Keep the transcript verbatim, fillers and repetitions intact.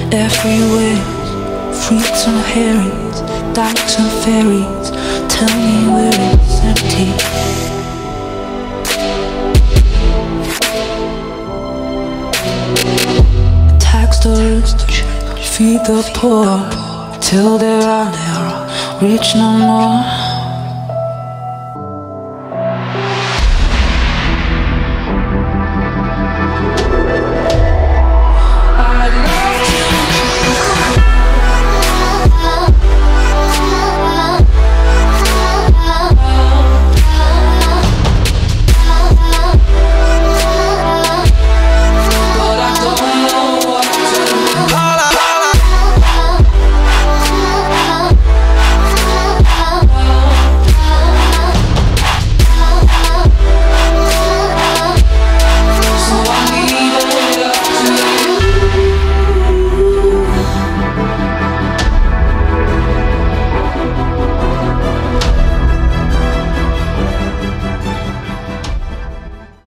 everywhere. Freaks and herrings, dykes and fairies. Tell me where it's empty. Tax the rich, feed the poor, till there are rich no more.